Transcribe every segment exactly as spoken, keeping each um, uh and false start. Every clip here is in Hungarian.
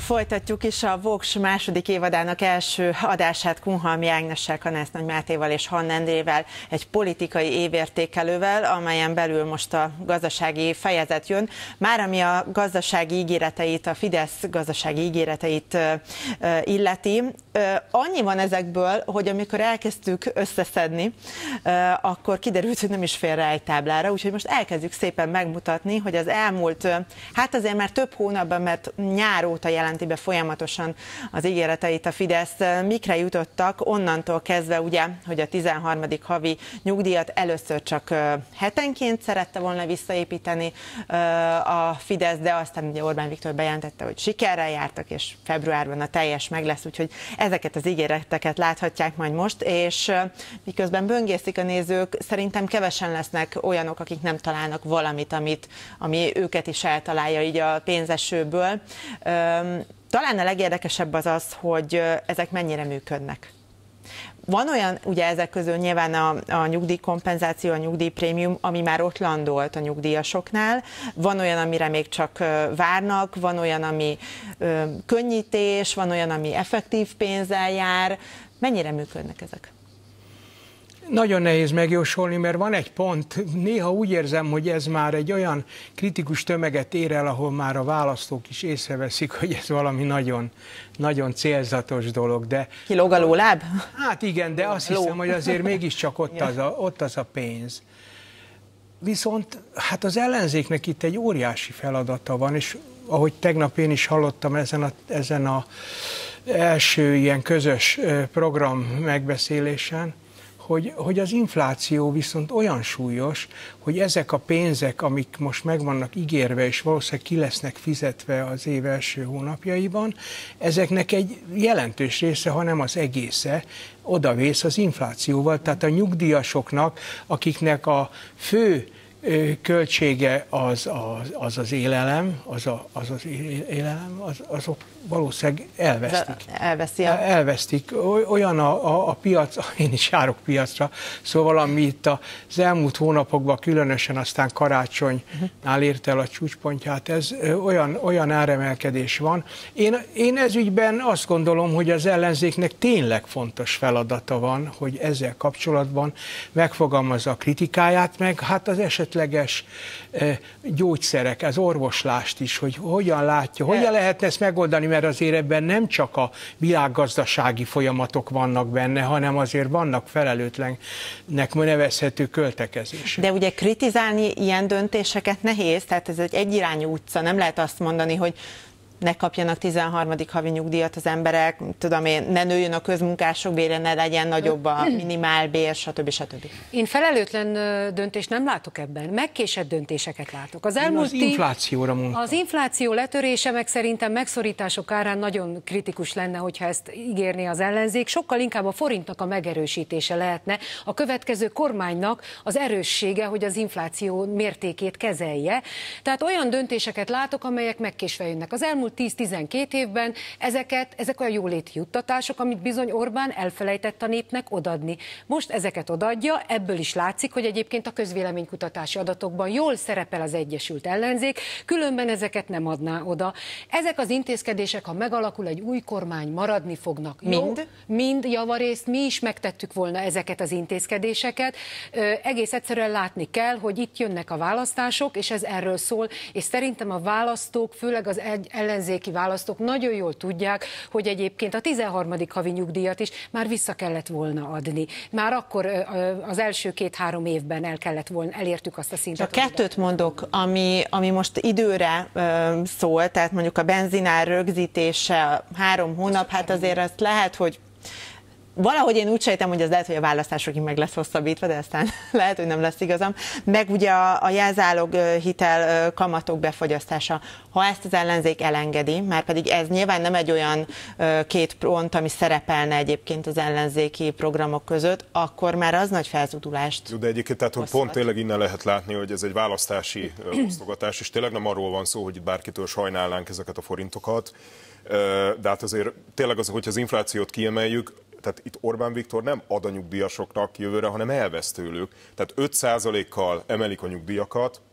Folytatjuk is a Vox második évadának első adását Kunhalmi Ágnessel, Kanász Nagy Mátéval és Hann Endrével, egy politikai évértékelővel, amelyen belül most a gazdasági fejezet jön. Már ami a gazdasági ígéreteit, a Fidesz gazdasági ígéreteit illeti, annyi van ezekből, hogy amikor elkezdtük összeszedni, akkor kiderült, hogy nem is fér rá egy táblára, úgyhogy most elkezdjük szépen megmutatni, hogy az elmúlt, hát azért már több hónapban, mert nyár óta jelenti be folyamatosan az ígéreteit a Fidesz, mikre jutottak, onnantól kezdve ugye, hogy a tizenharmadik havi nyugdíjat először csak hetenként szerette volna visszaépíteni a Fidesz, de aztán ugye Orbán Viktor bejelentette, hogy sikerrel jártak, és februárban a teljes meg lesz, úgyhogy ezeket az ígéreteket láthatják majd most, és miközben böngészik a nézők, szerintem kevesen lesznek olyanok, akik nem találnak valamit, amit, ami őket is eltalálja így a pénzesőből. Talán a legérdekesebb az az, hogy ezek mennyire működnek. Van olyan, ugye ezek közül nyilván a, a nyugdíjkompenzáció, a nyugdíjprémium, ami már ott landolt a nyugdíjasoknál, van olyan, amire még csak várnak, van olyan, ami ö, könnyítés, van olyan, ami effektív pénzzel jár. Mennyire működnek ezek? Nagyon nehéz megjósolni, mert van egy pont, néha úgy érzem, hogy ez már egy olyan kritikus tömeget ér el, ahol már a választók is észreveszik, hogy ez valami nagyon, nagyon célzatos dolog. De kilóg a lóláb? Hát igen, de azt Ló. hiszem, hogy azért mégiscsak ott az a, ott az a pénz. Viszont hát az ellenzéknek itt egy óriási feladata van, és ahogy tegnap én is hallottam ezen a, ezen a első ilyen közös program megbeszélésen, Hogy, hogy az infláció viszont olyan súlyos, hogy ezek a pénzek, amik most meg vannak ígérve, és valószínűleg ki lesznek fizetve az év első hónapjaiban, ezeknek egy jelentős része, hanem az egésze odavész az inflációval. Tehát a nyugdíjasoknak, akiknek a fő költsége az az, az, az élelem, az, a, az az élelem, az, azok valószínűleg elvesztik. Elveszi a... Elvesztik. Olyan a, a, a piac, én is járok piacra, szóval ami itt az elmúlt hónapokban, különösen aztán karácsonynál ért el a csúcspontját, ez olyan, olyan áremelkedés van. Én, én ez ügyben azt gondolom, hogy az ellenzéknek tényleg fontos feladata van, hogy ezzel kapcsolatban megfogalmazza a kritikáját, meg hát az esetleges gyógyszerek, az orvoslást is, hogy hogyan látja, hogyan lehetne ezt megoldani, mert azért ebben nem csak a világgazdasági folyamatok vannak benne, hanem azért vannak felelőtlennek nevezhető költekezések. De ugye kritizálni ilyen döntéseket nehéz, tehát ez egy egyirányú utca, nem lehet azt mondani, hogy ne kapjanak tizenharmadik havi nyugdíjat az emberek, tudom én, ne nőjön a közmunkások bére, ne legyen nagyobb a minimálbér, stb. stb. Én felelőtlen döntést nem látok ebben, megkésett döntéseket látok. Az elmúlt az inflációra mondtam. Az infláció letörése meg szerintem megszorítások árán nagyon kritikus lenne, hogyha ezt ígérné az ellenzék. Sokkal inkább a forintnak a megerősítése lehetne a következő kormánynak az erőssége, hogy az infláció mértékét kezelje. Tehát olyan döntéseket látok, amelyek megkésve jönnek. Az elmúlt tíz-tizenkét évben ezeket, ezek olyan jóléti juttatások, amit bizony Orbán elfelejtett a népnek odadni. Most ezeket odaadja, ebből is látszik, hogy egyébként a közvéleménykutatási adatokban jól szerepel az Egyesült Ellenzék, különben ezeket nem adná oda. Ezek az intézkedések, ha megalakul egy új kormány, maradni fognak. Mind? Jó? Mind javarészt, mi is megtettük volna ezeket az intézkedéseket. Ö, egész egyszerűen látni kell, hogy itt jönnek a választások, és ez erről szól, és szerintem a választók, főleg az egy ellenzéki választók nagyon jól tudják, hogy egyébként a tizenharmadik havi nyugdíjat is már vissza kellett volna adni. Már akkor az első két-három évben el kellett volna, elértük azt a szintet. A kettőt mondok, ami, ami most időre uh, szól, tehát mondjuk a benzinár rögzítése három hónap, hát azért azt lehet, hogy valahogy én úgy sejtem, hogy ez lehet, hogy a választásokig meg lesz hosszabbítva, de aztán lehet, hogy nem lesz igazam. Meg ugye a, a jelzálog hitel kamatok befagyasztása, ha ezt az ellenzék elengedi, már pedig ez nyilván nem egy olyan két pont, ami szerepelne egyébként az ellenzéki programok között, akkor már az nagy felzudulást. De egyébként tehát, hogy pont tényleg innen lehet látni, hogy ez egy választási osztogatás, és tényleg nem arról van szó, hogy itt bárkitől sajnálnánk ezeket a forintokat, de hát azért tényleg az, hogy az inflációt kiemeljük, tehát itt Orbán Viktor nem ad a nyugdíjasoknak jövőre, hanem elvesz tőlük. Tehát öt százalékkal emelik a nyugdíjakat,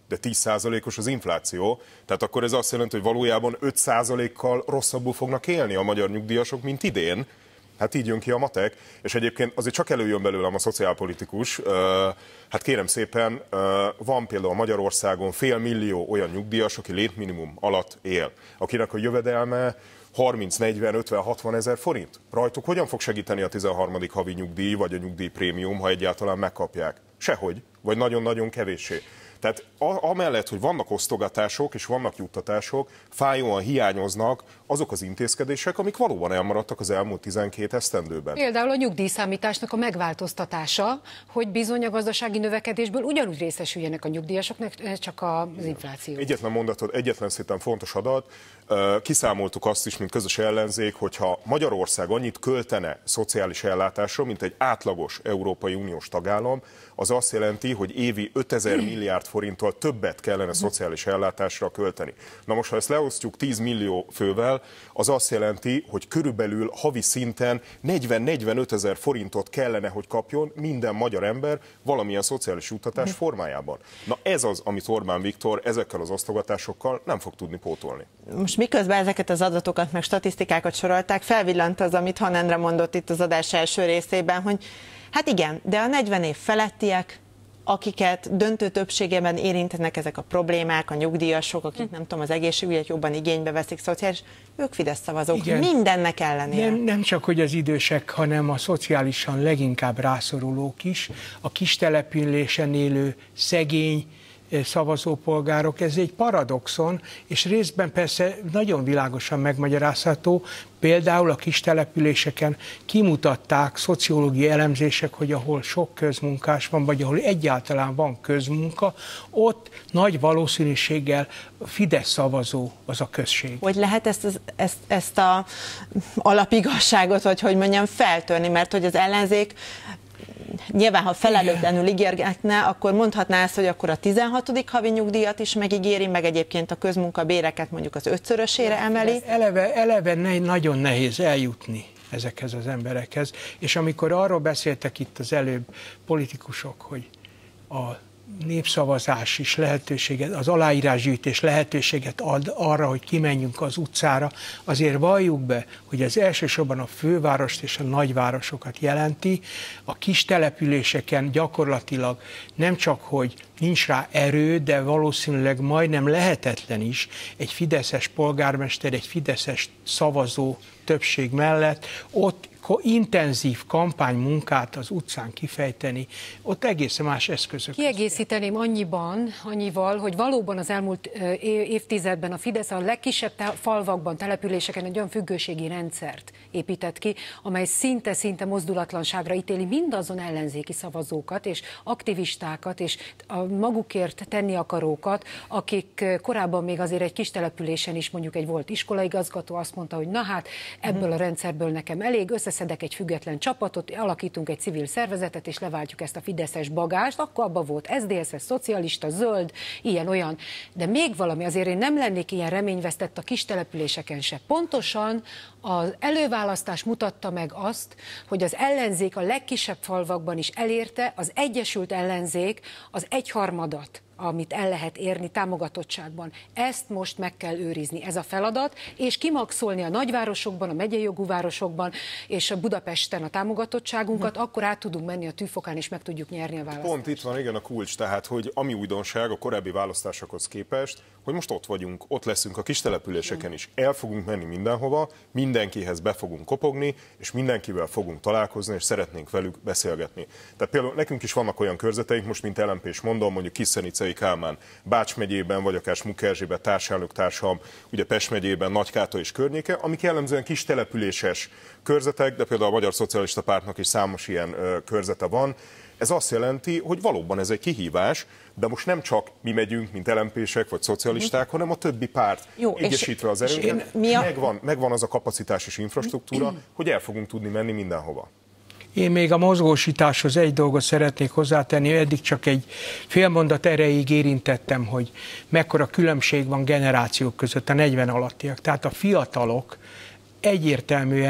de tíz százalékos az infláció, tehát akkor ez azt jelenti, hogy valójában öt százalékkal rosszabbul fognak élni a magyar nyugdíjasok, mint idén. Hát így jön ki a matek, és egyébként azért csak előjön belőlem a szociálpolitikus. Hát kérem szépen, van például Magyarországon fél millió olyan nyugdíjas, aki létminimum alatt él, akinek a jövedelme harminc, negyven, ötven, hatvan ezer forint. Rajtuk hogyan fog segíteni a tizenharmadik havi nyugdíj, vagy a nyugdíjprémium, ha egyáltalán megkapják? Sehogy, vagy nagyon-nagyon kevéssé. Tehát amellett, hogy vannak osztogatások és vannak juttatások, fájóan hiányoznak azok az intézkedések, amik valóban elmaradtak az elmúlt tizenkét esztendőben. Például a nyugdíjszámításnak a megváltoztatása, hogy bizony a gazdasági növekedésből ugyanúgy részesüljenek a nyugdíjasok, csak az infláció. Egyetlen mondatod, egyetlen szépen fontos adat. Kiszámoltuk azt is, mint közös ellenzék, hogyha Magyarország annyit költene szociális ellátásra, mint egy átlagos Európai Uniós tagállam, az azt jelenti, hogy évi ötezer milliárd forinttal többet kellene szociális ellátásra költeni. Na most, ha ezt leosztjuk tíz millió fővel, az azt jelenti, hogy körülbelül havi szinten negyven-negyvenöt ezer forintot kellene, hogy kapjon minden magyar ember valamilyen szociális juttatás formájában. Na ez az, amit Orbán Viktor ezekkel az osztogatásokkal nem fog tudni pótolni. Most miközben ezeket az adatokat, meg statisztikákat sorolták, felvillant az, amit Han Endre mondott itt az adás első részében, hogy hát igen, de a negyven év felettiek, akiket döntő többségében érintenek ezek a problémák, a nyugdíjasok, akik nem tudom, az egészségügyet jobban igénybe veszik, szociális, ők Fidesz szavazók, igen. Mindennek ellenére. Nem, nem csak, hogy az idősek, hanem a szociálisan leginkább rászorulók is, a kistelepülésen élő szegény szavazópolgárok, ez egy paradoxon, és részben persze nagyon világosan megmagyarázható, például a kistelepüléseken kimutatták szociológiai elemzések, hogy ahol sok közmunkás van, vagy ahol egyáltalán van közmunka, ott nagy valószínűséggel Fidesz szavazó az a község. Hogy lehet ezt, ezt, ezt a alapigazságot, vagy hogy mondjam, feltörni, mert hogy az ellenzék nyilván, ha felelőtlenül ígérgetne, akkor mondhatná ezt, hogy akkor a tizenhatodik havi nyugdíjat is megígéri, meg egyébként a közmunkabéreket mondjuk az ötszörösére emeli. Eleve, eleve ne, nagyon nehéz eljutni ezekhez az emberekhez, és amikor arról beszéltek itt az előbb politikusok, hogy a népszavazás is lehetőséget, az aláírásgyűjtés lehetőséget ad arra, hogy kimenjünk az utcára, azért valljuk be, hogy az elsősorban a fővárost és a nagyvárosokat jelenti. A kis településeken gyakorlatilag nem csak, hogy nincs rá erő, de valószínűleg majdnem lehetetlen is egy fideszes polgármester, egy fideszes szavazó többség mellett ott intenzív kampánymunkát az utcán kifejteni, ott egészen más eszközök. Kiegészíteném annyiban, annyival, hogy valóban az elmúlt évtizedben a Fidesz a legkisebb falvakban, településeken egy olyan függőségi rendszert épített ki, amely szinte-szinte mozdulatlanságra ítéli mindazon ellenzéki szavazókat és aktivistákat és a magukért tenni akarókat, akik korábban még azért egy kis településen is, mondjuk egy volt iskolaigazgató azt mondta, hogy na hát ebből a rendszerből nekem elég, összeszedek egy független csapatot, alakítunk egy civil szervezetet, és leváltjuk ezt a fideszes bagást, akkor abban volt es zé dé es, szocialista, zöld, ilyen-olyan. De még valami, azért én nem lennék ilyen reményvesztett a kis településeken se. Pontosan az előválasztás mutatta meg azt, hogy az ellenzék a legkisebb falvakban is elérte, az egyesült ellenzék az egyharmadat, amit el lehet érni támogatottságban. Ezt most meg kell őrizni, ez a feladat, és kimaxolni a nagyvárosokban, a megyei jogú városokban, és a Budapesten a támogatottságunkat, akkor át tudunk menni a tűfokán, és meg tudjuk nyerni a választást. Pont itt van, igen, a kulcs, tehát, hogy ami újdonság a korábbi választásokhoz képest, hogy most ott vagyunk, ott leszünk a kis településeken is. El fogunk menni mindenhova, mindenkihez be fogunk kopogni, és mindenkivel fogunk találkozni, és szeretnénk velük beszélgetni. Tehát például nekünk is vannak olyan körzeteink, most mint el em pés mondom, mondjuk Kiszenicei Kálmán, Bács megyében, vagy akár Smuk Erzsébet társelnöktársam, ugye Pest megyében, Nagykáta és környéke, amik jellemzően kis településes körzetek, de például a Magyar Szocialista Pártnak is számos ilyen ö, körzete van. Ez azt jelenti, hogy valóban ez egy kihívás, de most nem csak mi megyünk, mint el em pések vagy szocialisták, hanem a többi párt. Jó, egyesítve az erőnket, a... megvan, megvan az a kapacitás és infrastruktúra, hogy el fogunk tudni menni mindenhova. Én még a mozgósításhoz egy dolgot szeretnék hozzátenni, eddig csak egy fél mondat erejéig érintettem, hogy mekkora különbség van generációk között, a negyven alattiak. Tehát a fiatalok egyértelműen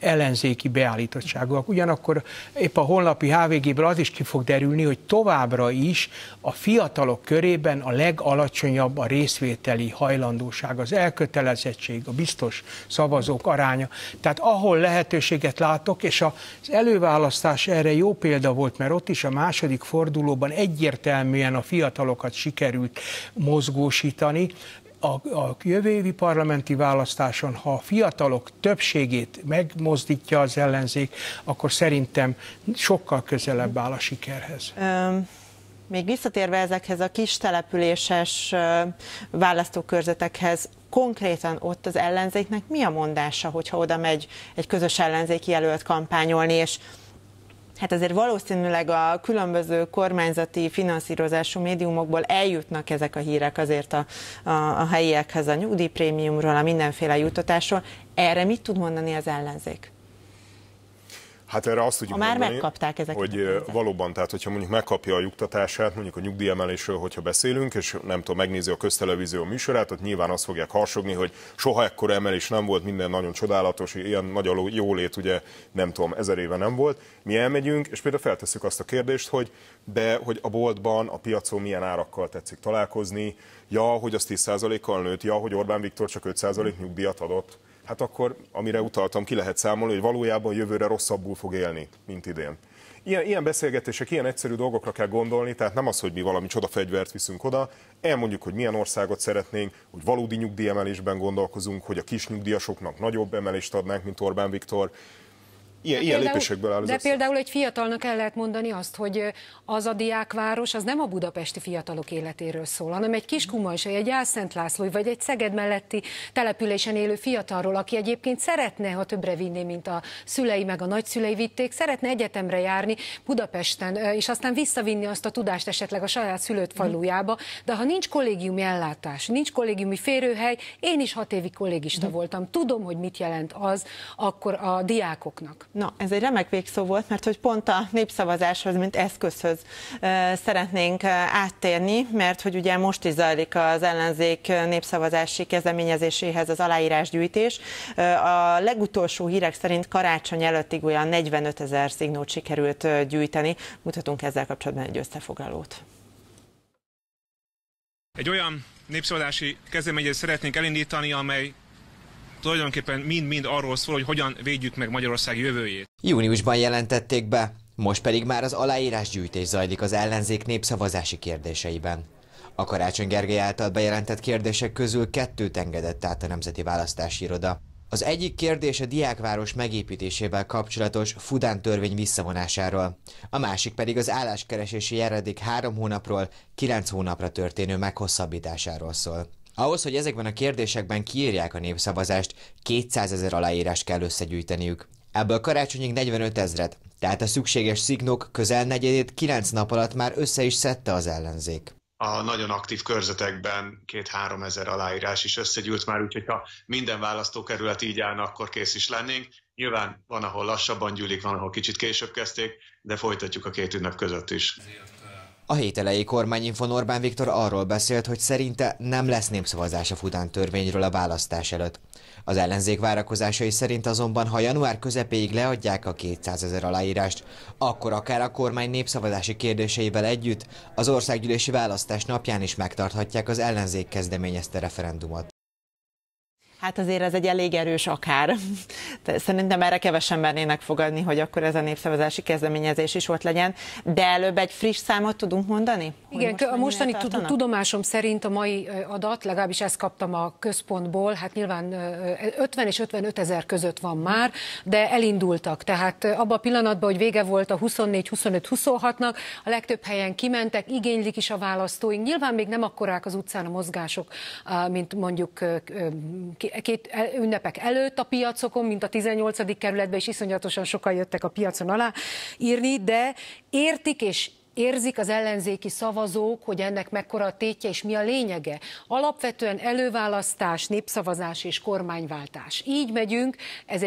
ellenzéki beállítottságúak. Ugyanakkor épp a honlapi há vé géből az is ki fog derülni, hogy továbbra is a fiatalok körében a legalacsonyabb a részvételi hajlandóság, az elkötelezettség, a biztos szavazók aránya. Tehát ahol lehetőséget látok, és az előválasztás erre jó példa volt, mert ott is a második fordulóban egyértelműen a fiatalokat sikerült mozgósítani. A, a jövő évi parlamenti választáson, ha a fiatalok többségét megmozdítja az ellenzék, akkor szerintem sokkal közelebb áll a sikerhez. Um. Még visszatérve ezekhez a kis településes választókörzetekhez, konkrétan ott az ellenzéknek mi a mondása, hogyha oda megy egy közös ellenzéki jelölt kampányolni, és hát azért valószínűleg a különböző kormányzati finanszírozású médiumokból eljutnak ezek a hírek azért a, a, a helyiekhez, a nyugdíjprémiumról, a mindenféle juttatásról. Erre mit tud mondani az ellenzék? Hát erre azt tudjuk ha már mondani, megkapták ezeket, hogy valóban, tehát hogyha mondjuk megkapja a juttatását, mondjuk a nyugdíjemelésről, hogyha beszélünk, és nem tudom, megnézi a köztelevízió műsorát, ott nyilván azt fogják harsogni, hogy soha ekkora emelés nem volt, minden nagyon csodálatos, ilyen nagy a jólét, ugye nem tudom, ezer éve nem volt. Mi elmegyünk, és például feltesszük azt a kérdést, hogy de hogy a boltban, a piacon milyen árakkal tetszik találkozni, ja, hogy az tíz százalékkal nőtt, ja, hogy Orbán Viktor csak öt százalék nyugdíjat adott. Hát akkor, amire utaltam, ki lehet számolni, hogy valójában jövőre rosszabbul fog élni, mint idén. Ilyen, ilyen beszélgetések, ilyen egyszerű dolgokra kell gondolni, tehát nem az, hogy mi valami csodafegyvert viszünk oda, elmondjuk, hogy milyen országot szeretnénk, hogy valódi nyugdíjemelésben gondolkozunk, hogy a kis nyugdíjasoknak nagyobb emelést adnánk, mint Orbán Viktor. Ilyen, ilyen például, lépésekből áll az De össze. például egy fiatalnak el lehet mondani azt, hogy az a diákváros az nem a budapesti fiatalok életéről szól, hanem egy Kiskunmalsai, egy Álszent Lászlói, vagy egy Szeged melletti településen élő fiatalról, aki egyébként szeretne, ha többre vinné, mint a szülei meg a nagyszülei vitték, szeretne egyetemre járni Budapesten, és aztán visszavinni azt a tudást esetleg a saját szülött falujába, de ha nincs kollégiumi ellátás, nincs kollégiumi férőhely, én is hat évig kollégista voltam, tudom, hogy mit jelent az akkor a diákoknak. Na, ez egy remek végszó volt, mert hogy pont a népszavazáshoz, mint eszközhöz szeretnénk áttérni, mert hogy ugye most is zajlik az ellenzék népszavazási kezdeményezéséhez az aláírásgyűjtés. A legutolsó hírek szerint karácsony előttig olyan negyvenöt ezer szignót sikerült gyűjteni. Mutatunk ezzel kapcsolatban egy összefoglalót. Egy olyan népszavazási kezdeményezést szeretnénk elindítani, amely tulajdonképpen mind-mind arról szól, hogy hogyan védjük meg Magyarország jövőjét. Júniusban jelentették be, most pedig már az aláírásgyűjtés zajlik az ellenzék népszavazási kérdéseiben. A Karácsony Gergely által bejelentett kérdések közül kettőt engedett át a Nemzeti Választási Iroda. Az egyik kérdés a diákváros megépítésével kapcsolatos Fudán törvény visszavonásáról, a másik pedig az álláskeresési járadék három hónapról kilenc hónapra történő meghosszabbításáról szól. Ahhoz, hogy ezekben a kérdésekben kiírják a népszavazást, kétszázezer aláírást kell összegyűjteniük. Ebből karácsonyig negyvenöt ezret, tehát a szükséges szignók közel negyedét kilenc nap alatt már össze is szedte az ellenzék. A nagyon aktív körzetekben két-három ezer aláírás is összegyűlt már, úgyhogy ha minden választókerület így állna, akkor kész is lennénk. Nyilván van, ahol lassabban gyűlik, van, ahol kicsit később kezdték, de folytatjuk a két ünnep között is. A hét elejé kormányinfon Orbán Viktor arról beszélt, hogy szerinte nem lesz népszavazás a Fudán törvényről a választás előtt. Az ellenzék várakozásai szerint azonban, ha január közepéig leadják a kétszázezer aláírást, akkor akár a kormány népszavazási kérdéseivel együtt az országgyűlési választás napján is megtarthatják az ellenzék kezdeményezte referendumot. Hát azért ez egy elég erős akár. Szerintem erre kevesen mernének fogadni, hogy akkor ez a népszavazási kezdeményezés is ott legyen. De előbb egy friss számot tudunk mondani? Igen, most a mostani tudomásom szerint a mai adat, legalábbis ezt kaptam a központból, hát nyilván ötven és ötvenöt ezer között van már, de elindultak. Tehát abban a pillanatban, hogy vége volt a huszonnégy, huszonöt, huszonhatnak, a legtöbb helyen kimentek, igénylik is a választóink. Nyilván még nem akkorák az utcán a mozgások, mint mondjuk két ünnepek előtt a piacokon, mint a tizennyolcadik kerületben, és iszonyatosan sokan jöttek a piacon alá írni, de értik és érzik az ellenzéki szavazók, hogy ennek mekkora a tétje és mi a lényege. Alapvetően előválasztás, népszavazás és kormányváltás. Így megyünk, ez egy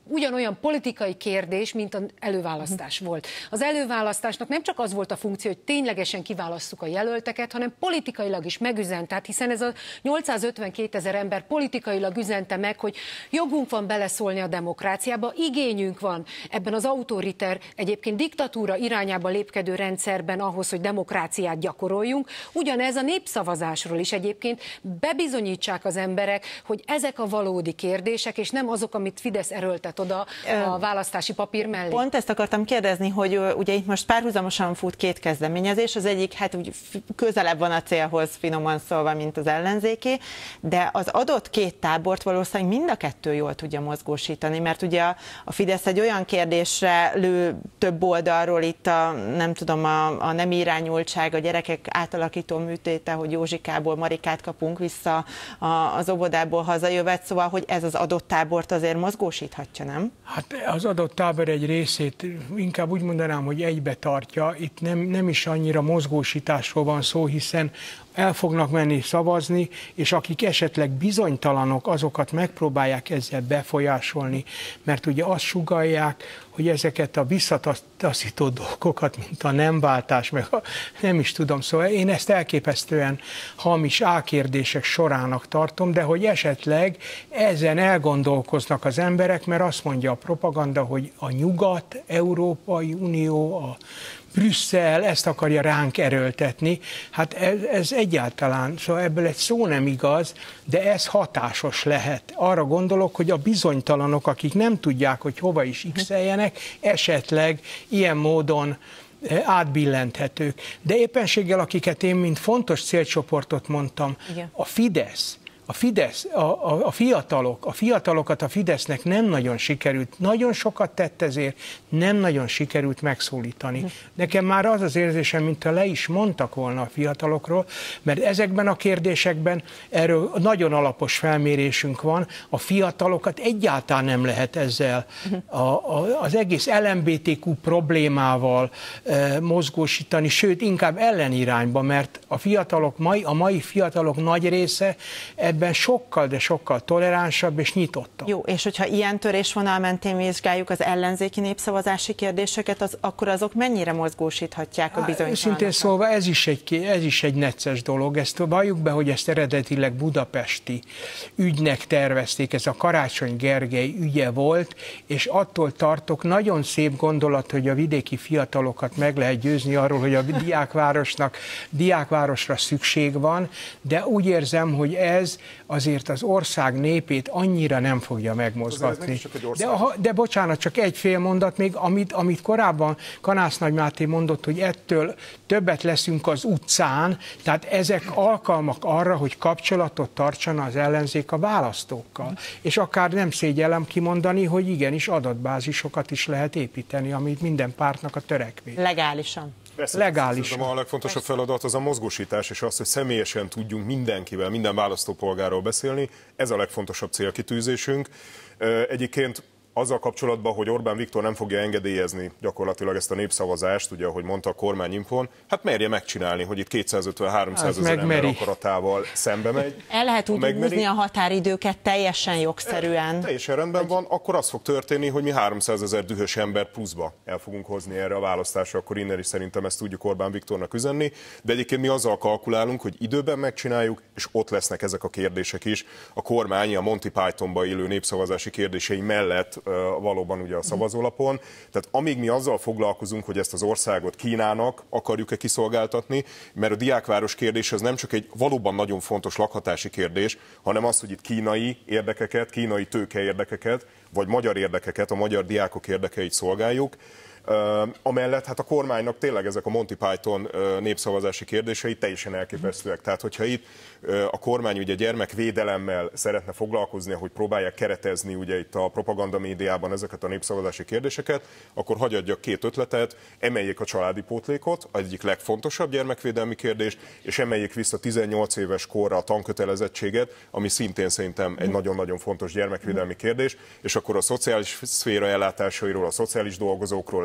ugyanolyan politikai kérdés, mint az előválasztás volt. Az előválasztásnak nem csak az volt a funkció, hogy ténylegesen kiválasszuk a jelölteket, hanem politikailag is megüzent. Tehát hiszen ez a nyolcszázötvenkétezer ember politikailag üzente meg, hogy jogunk van beleszólni a demokráciába, igényünk van ebben az autoriter, egyébként diktatúra irányába lépkedő rendszerben ahhoz, hogy demokráciát gyakoroljunk. Ugyanez a népszavazásról is egyébként bebizonyítsák az emberek, hogy ezek a valódi kérdések, és nem azok, amit Fidesz erőltet oda a választási papír mellé. Pont ezt akartam kérdezni, hogy ugye itt most párhuzamosan fut két kezdeményezés, az egyik hát úgy közelebb van a célhoz, finoman szólva, mint az ellenzéké, de az adott két tábort valószínűleg mind a kettő jól tudja mozgósítani, mert ugye a, a Fidesz egy olyan kérdésre lő több oldalról, itt a, nem tudom, a, a nem irányultság, a gyerekek átalakító műtéte, hogy Józsikából Marikát kapunk vissza a, az óvodából hazajövet, szóval, hogy ez az adott tábort azért mozgósíthatja, nem? Hát az adott tábor egy részét inkább úgy mondanám, hogy egybe tartja. Itt nem, nem is annyira mozgósításról van szó, hiszen el fognak menni szavazni, és akik esetleg bizonytalanok, azokat megpróbálják ezzel befolyásolni, mert ugye azt sugallják, hogy ezeket a visszataszító dolgokat, mint a nemváltás, meg a, nem is tudom, szóval én ezt elképesztően hamis álkérdések sorának tartom, de hogy esetleg ezen elgondolkoznak az emberek, mert azt mondja a propaganda, hogy a Nyugat, Európai Unió, a Brüsszel ezt akarja ránk erőltetni. Hát ez, ez egyáltalán, szóval ebből egy szó nem igaz, de ez hatásos lehet. Arra gondolok, hogy a bizonytalanok, akik nem tudják, hogy hova is x-eljenek, esetleg ilyen módon átbillenthetők. De éppenséggel, akiket én mint fontos célcsoportot mondtam, igen. a Fidesz, A Fidesz, a, a, a fiatalok, a fiatalokat a Fidesznek nem nagyon sikerült, nagyon sokat tett ezért, nem nagyon sikerült megszólítani. Nekem már az az érzésem, mintha le is mondtak volna a fiatalokról, mert ezekben a kérdésekben erről nagyon alapos felmérésünk van, a fiatalokat egyáltalán nem lehet ezzel a, a, az egész el em bé té kú problémával e, mozgósítani, sőt, inkább ellenirányba, mert a fiatalok, mai, a mai fiatalok nagy része ebben sokkal, de sokkal toleránsabb és nyitottabb. Jó, és hogyha ilyen törésvonal mentén vizsgáljuk az ellenzéki népszavazási kérdéseket, az, akkor azok mennyire mozgósíthatják a bizonytalanokat? Szintén szólva ez is egy, ez is egy necces dolog. Ezt valljuk be, hogy ezt eredetileg budapesti ügynek tervezték, ez a Karácsony Gergely ügye volt, és attól tartok, nagyon szép gondolat, hogy a vidéki fiatalokat meg lehet győzni arról, hogy a diákvárosnak, diákvárosra szükség van, de úgy érzem, hogy ez azért az ország népét annyira nem fogja megmozgatni. De, de bocsánat, csak egy fél mondat még, amit, amit korábban Kanász Nagy Máté mondott, hogy ettől többet leszünk az utcán, tehát ezek alkalmak arra, hogy kapcsolatot tartsana az ellenzék a választókkal. És akár nem szégyellem kimondani, hogy igenis adatbázisokat is lehet építeni, amit minden pártnak a törekvés. Legálisan. Legálisan. A legfontosabb feladat az a mozgósítás, és az, hogy személyesen tudjunk mindenkivel, minden választópolgárról beszélni. Ez a legfontosabb célkitűzésünk. Egyébként azzal kapcsolatban, hogy Orbán Viktor nem fogja engedélyezni gyakorlatilag ezt a népszavazást, ugye, ahogy mondta a kormányinfon, hát merje megcsinálni, hogy itt kétszázötven-háromszázezer ember akaratával szembe megy. El lehet úgy húzni a határidőket teljesen jogszerűen. E, teljesen rendben van, akkor az fog történni, hogy mi háromszázezer dühös ember pluszba el fogunk hozni erre a választásra, akkor innen is szerintem ezt tudjuk Orbán Viktornak üzenni, de egyébként mi azzal kalkulálunk, hogy időben megcsináljuk, és ott lesznek ezek a kérdések is. A kormány a Monty Pythonba illő népszavazási kérdései mellett valóban ugye a szavazólapon. Tehát amíg mi azzal foglalkozunk, hogy ezt az országot Kínának akarjuk-e kiszolgáltatni, mert a diákváros kérdés az nem csak egy valóban nagyon fontos lakhatási kérdés, hanem az, hogy itt kínai érdekeket, kínai tőke érdekeket, vagy magyar érdekeket, a magyar diákok érdekeit szolgáljuk. Uh, amellett hát a kormánynak tényleg ezek a Monty Python uh, népszavazási kérdései teljesen elképesztőek. Tehát, hogyha itt uh, a kormány ugye gyermekvédelemmel szeretne foglalkozni, hogy próbálják keretezni ugye itt a propaganda médiában ezeket a népszavazási kérdéseket, akkor hagyadjak két ötletet, emeljék a családi pótlékot, az egyik legfontosabb gyermekvédelmi kérdés, és emeljék vissza tizennyolc éves korra a tankötelezettséget, ami szintén szerintem egy nagyon-nagyon fontos gyermekvédelmi kérdés, és akkor a szociális szféra ellátásairól, a szociális dolgozókról, a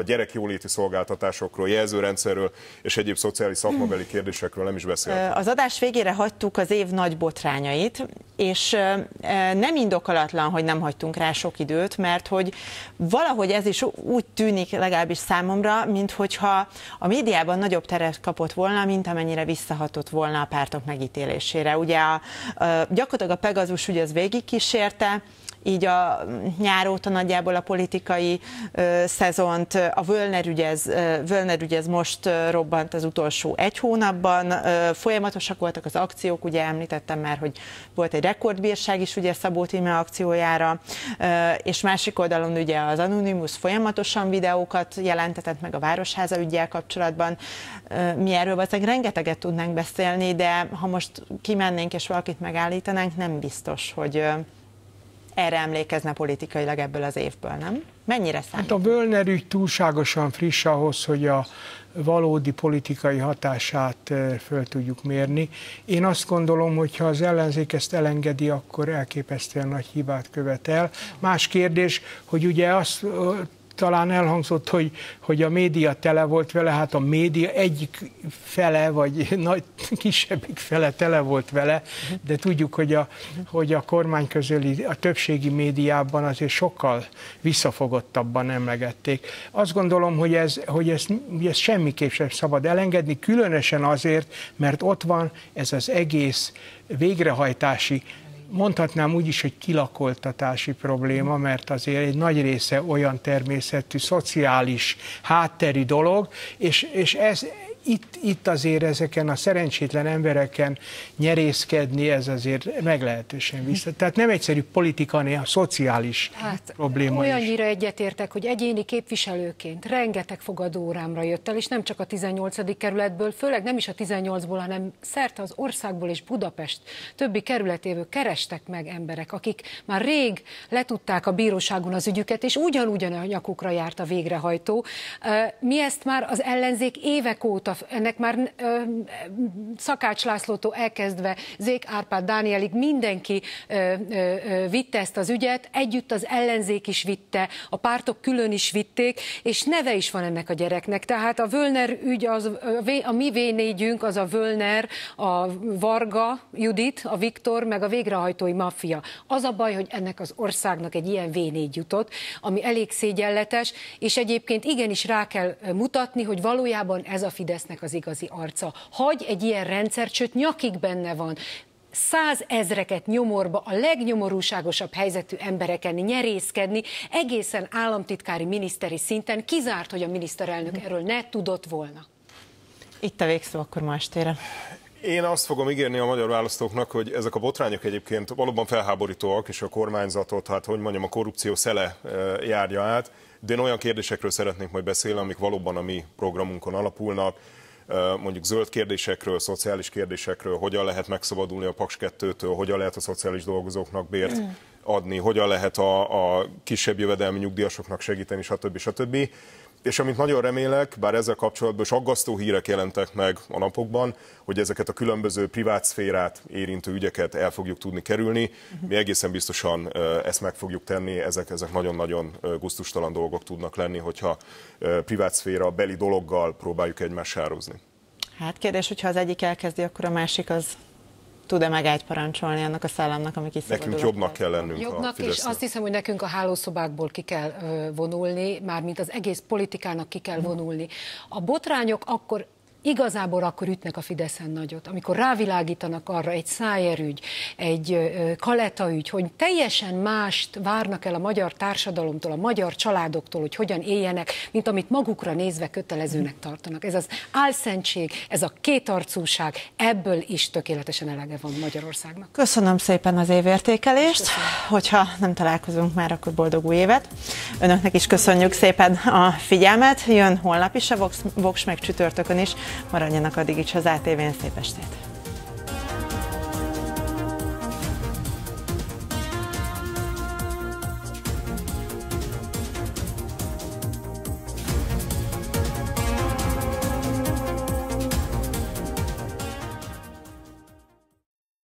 gyerekjóléti szolgáltatásokról, jelzőrendszerről és egyéb szociális szakmabeli kérdésekről nem is beszéltünk. Az adás végére hagytuk az év nagy botrányait, és nem indokolatlan, hogy nem hagytunk rá sok időt, mert hogy valahogy ez is úgy tűnik legalábbis számomra, minthogyha a médiában nagyobb teret kapott volna, mint amennyire visszahatott volna a pártok megítélésére. Ugye a, a, gyakorlatilag a Pegazus ugye az végigkísérte, így a nyár óta nagyjából a politikai ö, szezont, a Völner ügy, ez, Völner ügy ez most ö, robbant az utolsó egy hónapban, ö, folyamatosak voltak az akciók, ugye említettem már, hogy volt egy rekordbírság is ugye Szabó Tíme akciójára, ö, és másik oldalon ugye az Anonymous folyamatosan videókat jelentetett meg a Városháza üggyel kapcsolatban. Ö, mi erről valószínűleg rengeteget tudnánk beszélni, de ha most kimennénk és valakit megállítanánk, nem biztos, hogy ö, erre emlékezne politikailag ebből az évből, nem? Mennyire számít? Hát a Völner ügy túlságosan friss ahhoz, hogy a valódi politikai hatását föl tudjuk mérni. Én azt gondolom, hogy ha az ellenzék ezt elengedi, akkor elképesztően nagy hibát követ el. Más kérdés, hogy ugye azt talán elhangzott, hogy, hogy a média tele volt vele, hát a média egyik fele, vagy nagy, kisebbik fele tele volt vele, de tudjuk, hogy a, hogy a kormány közöli, a többségi médiában azért sokkal visszafogottabban emlegették. Azt gondolom, hogy ez, hogy ez, hogy ez semmiképp sem szabad elengedni, különösen azért, mert ott van ez az egész végrehajtási, mondhatnám úgy is, hogy kilakoltatási probléma, mert azért egy nagy része olyan természetű, szociális, hátteri dolog, és, és ez itt, itt azért ezeken a szerencsétlen embereken nyerészkedni, ez azért meglehetősen vissza. Tehát nem egyszerű politika, hanem a szociális hát, probléma olyannyira is. egyetértek, hogy egyéni képviselőként rengeteg fogadóórámra jött el, és nem csak a tizennyolcadik kerületből, főleg nem is a tizennyolcból, hanem szerte az országból és Budapest többi kerületéből kerestek meg emberek, akik már rég letudták a bíróságon az ügyüket, és ugyanúgyan a nyakukra járt a végrehajtó. Mi ezt már az ellenzék évek óta, ennek már ö, Szakács Lászlótól elkezdve Zék Árpád Dánielig mindenki ö, ö, vitte ezt az ügyet, együtt az ellenzék is vitte, a pártok külön is vitték, és neve is van ennek a gyereknek. Tehát a Völner ügy, az, a mi vé négyünk az a Völner, a Varga Judit, a Viktor, meg a végrehajtói maffia. Az a baj, hogy ennek az országnak egy ilyen vé négy jutott, ami elég szégyenletes, és egyébként igenis rá kell mutatni, hogy valójában ez a Fidesznek az igazi arca. Hagy egy ilyen rendszert, sőt nyakig benne van. Százezreket nyomorba, a legnyomorúságosabb helyzetű embereken nyerészkedni, egészen államtitkári, miniszteri szinten, kizárt, hogy a miniszterelnök erről ne tudott volna. Itt a végszó akkor ma estére. Én azt fogom ígérni a magyar választóknak, hogy ezek a botrányok egyébként valóban felháborítóak, és a kormányzatot, hát hogy mondjam, a korrupció szele járja át, de én olyan kérdésekről szeretnék majd beszélni, amik valóban a mi programunkon alapulnak, mondjuk zöld kérdésekről, szociális kérdésekről, hogyan lehet megszabadulni a Paks kettőtől, hogyan lehet a szociális dolgozóknak bért adni, hogyan lehet a, a kisebb jövedelmi nyugdíjasoknak segíteni, stb. stb. És amit nagyon remélek, bár ezzel kapcsolatban is aggasztó hírek jelentek meg a napokban, hogy ezeket a különböző privát szférát érintő ügyeket el fogjuk tudni kerülni. Mi egészen biztosan ezt meg fogjuk tenni, ezek, ezek nagyon-nagyon gusztustalan dolgok tudnak lenni, hogyha privát szféra beli dologgal próbáljuk egymást sározni. Hát kérdés, hogyha az egyik elkezdi, akkor a másik az tud-e megállt parancsolni annak a szállamnak, ami kiszabadul? Nekünk jobbnak kell lennünk jobbnak, a Fidesznek. És azt hiszem, hogy nekünk a hálószobákból ki kell vonulni, mármint az egész politikának ki kell vonulni. A botrányok akkor igazából akkor ütnek a Fideszen nagyot, amikor rávilágítanak arra egy Szájer ügy, egy Kaleta ügy, hogy teljesen mást várnak el a magyar társadalomtól, a magyar családoktól, hogy hogyan éljenek, mint amit magukra nézve kötelezőnek tartanak. Ez az álszentség, ez a kétarcúság, ebből is tökéletesen elege van Magyarországnak. Köszönöm szépen az évértékelést, köszönöm. Hogyha nem találkozunk már, akkor boldog új évet. Önöknek is köszönjük szépen a figyelmet, jön holnap is a Vox, Vox meg csütörtökön is. Maradjanak addig is az á té vén, szép estét!